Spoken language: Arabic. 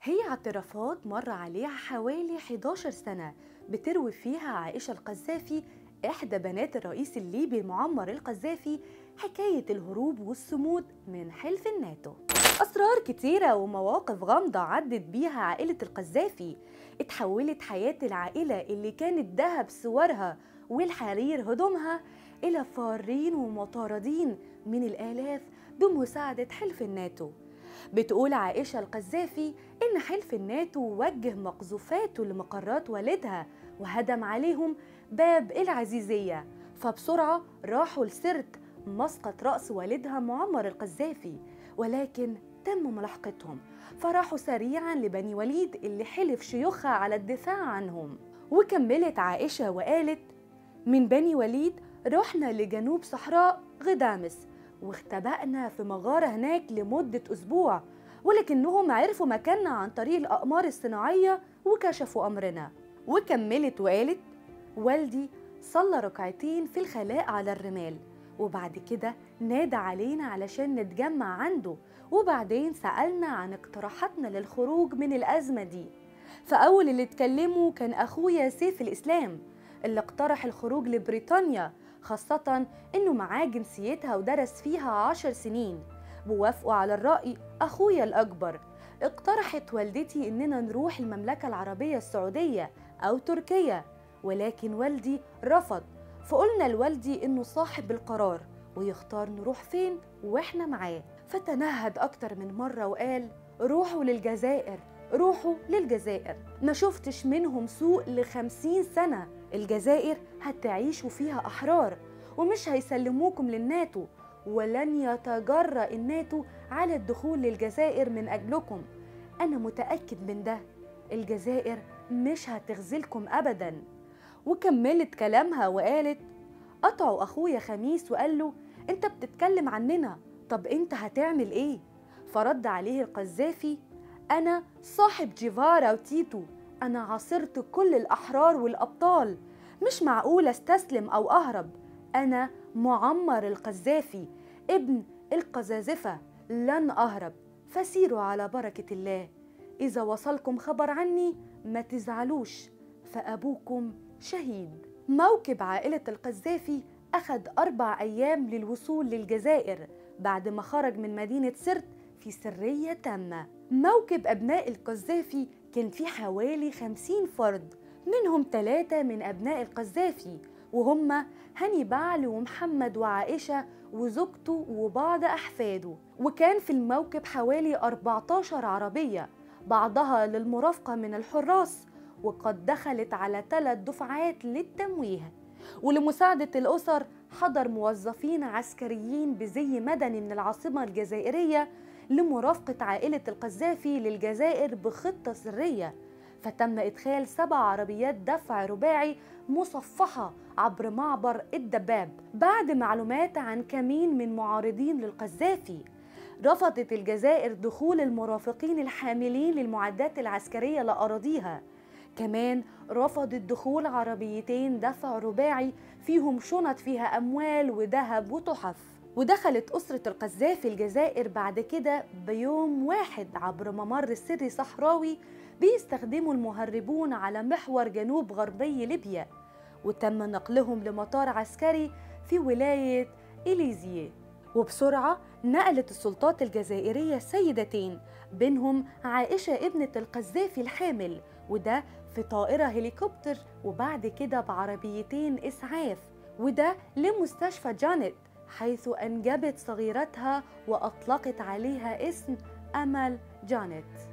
هي اعترافات مر عليها حوالي 11 سنة بتروي فيها عائشة القذافي إحدى بنات الرئيس الليبي معمر القذافي حكاية الهروب والصمود من حلف الناتو. أسرار كتيرة ومواقف غامضة عدت بيها عائلة القذافي. اتحولت حياة العائلة اللي كانت ذهب صورها والحرير هدومها إلى فارين ومطاردين من الآلاف بمساعدة حلف الناتو. بتقول عائشة القذافي إن حلف الناتو وجه مقذوفاته لمقرات والدها وهدم عليهم باب العزيزية، فبسرعة راحوا لسرت مسقط رأس والدها معمر القذافي، ولكن تم ملاحقتهم فراحوا سريعا لبني وليد اللي حلف شيوخها على الدفاع عنهم. وكملت عائشة وقالت: من بني وليد رحنا لجنوب صحراء غدامس واختبأنا في مغارة هناك لمدة أسبوع، ولكنهم عرفوا مكاننا عن طريق الأقمار الصناعية وكشفوا أمرنا. وكملت وقالت: والدي صلى ركعتين في الخلاء على الرمال، وبعد كده نادى علينا علشان نتجمع عنده، وبعدين سألنا عن اقتراحاتنا للخروج من الأزمة دي. فأول اللي اتكلموا كان أخويا سيف الإسلام اللي اقترح الخروج لبريطانيا، خاصة إنه معاه جنسيتها ودرس فيها 10 سنين. بوافقوا على الرأي أخويا الأكبر. اقترحت والدتي إننا نروح المملكة العربية السعودية أو تركيا، ولكن والدي رفض، فقلنا لوالدي إنه صاحب القرار ويختار نروح فين وإحنا معاه. فتنهد أكتر من مرة وقال: روحوا للجزائر، روحوا للجزائر. ما شفتش منهم سوء ل50 سنة. الجزائر هتعيشوا فيها أحرار ومش هيسلموكم للناتو، ولن يتجرأ الناتو على الدخول للجزائر من أجلكم. أنا متأكد من ده. الجزائر مش هتخذلكم أبدا. وكملت كلامها وقالت: قطعوا أخويا خميس وقال له: أنت بتتكلم عننا، طب أنت هتعمل إيه؟ فرد عليه القذافي: أنا صاحب جيفارا وتيتو، أنا عاصرت كل الأحرار والأبطال، مش معقول استسلم أو أهرب. أنا معمر القذافي ابن القذافة، لن أهرب، فسيروا على بركة الله. إذا وصلكم خبر عني ما تزعلوش، فأبوكم شهيد. موكب عائلة القذافي أخذ 4 أيام للوصول للجزائر بعد ما خرج من مدينة سرت في سرية تامة. موكب أبناء القذافي كان فيه حوالي 50 فرد، منهم 3 من أبناء القذافي وهم هاني بعل ومحمد وعائشة وزوجته وبعض أحفاده. وكان في الموكب حوالي 14 عربية، بعضها للمرافقة من الحراس، وقد دخلت على 3 دفعات للتمويه. ولمساعدة الأسر حضر موظفين عسكريين بزي مدني من العاصمة الجزائرية لمرافقة عائلة القذافي للجزائر بخطة سرية. فتم إدخال 7 عربيات دفع رباعي مصفحة عبر معبر الدباب بعد معلومات عن كمين من معارضين للقذافي. رفضت الجزائر دخول المرافقين الحاملين للمعدات العسكرية لأراضيها. كمان رفضت دخول عربيتين دفع رباعي فيهم شنط فيها أموال وذهب وتحف. ودخلت أسرة القذافي الجزائر بعد كده بيوم واحد عبر ممر سري صحراوي بيستخدمه المهربون على محور جنوب غربي ليبيا، وتم نقلهم لمطار عسكري في ولاية إليزيه. وبسرعة نقلت السلطات الجزائرية سيدتين، بينهم عائشة ابنة القذافي الحامل، وده في طائرة هليكوبتر، وبعد كده بعربيتين إسعاف، وده لمستشفى جانيت حيث أنجبت صغيرتها وأطلقت عليها اسم أمل جانيت.